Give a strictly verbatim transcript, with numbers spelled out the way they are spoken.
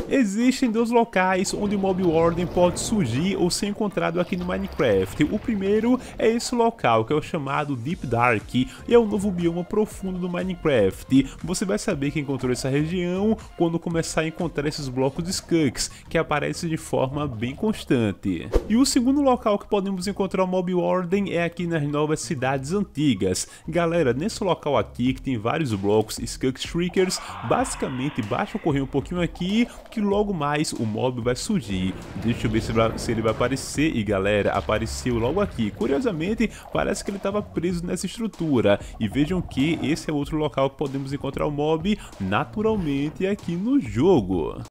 Existem dois locais onde o Mob Warden pode surgir ou ser encontrado aqui no Minecraft. O primeiro é esse local, que é o chamado Deep Dark, e é o novo bioma profundo do Minecraft. Você vai saber que encontrou essa região quando começar a encontrar esses blocos de skunks, que aparecem de forma bem constante. E o segundo local que podemos encontrar o Mob Warden é aqui nas novas cidades antigas. Galera, nesse local aqui que tem vários blocos Skunk Shriekers, basicamente basta correr um pouquinho aqui que logo mais o mob vai surgir. Deixa eu ver se, vai, se ele vai aparecer. E galera, apareceu logo aqui. Curiosamente, parece que ele estava preso nessa estrutura. E vejam que esse é outro local que podemos encontrar o mob naturalmente aqui no jogo.